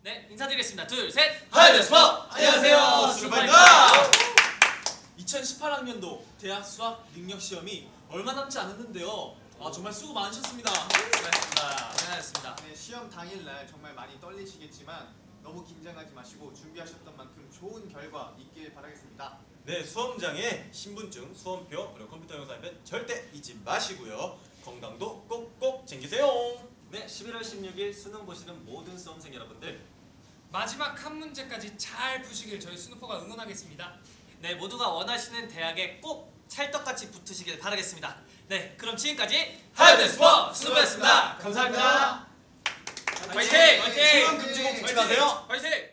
네, 인사드리겠습니다. 둘, 셋! 하이데스퍼! 안녕하세요, 수르파입니다. 2018학년도 대학 수학 능력 시험이 얼마 남지 않았는데요. 정말 수고 많으셨습니다. 고생하셨습니다. 네, 시험 당일날 정말 많이 떨리시겠지만 너무 긴장하지 마시고 준비하셨던 만큼 좋은 결과 있길 바라겠습니다. 네, 수험장에 신분증, 수험표, 그리고 컴퓨터 영상이면 절대 잊지 마시고요. 건강도 꼭꼭 챙기세요. 네, 11월 16일 수능 보시는 모든 수험생 여러분들, 마지막 한 문제까지 잘 푸시길 저희 스누퍼가 응원하겠습니다. 네, 모두가 원하시는 대학에 꼭 찰떡같이 붙으시길 바라겠습니다. 네, 그럼 지금까지 하이데스퍼 스누퍼였습니다. 감사합니다. 화이팅! 수능 금지곡 붙이가세요. 화이팅!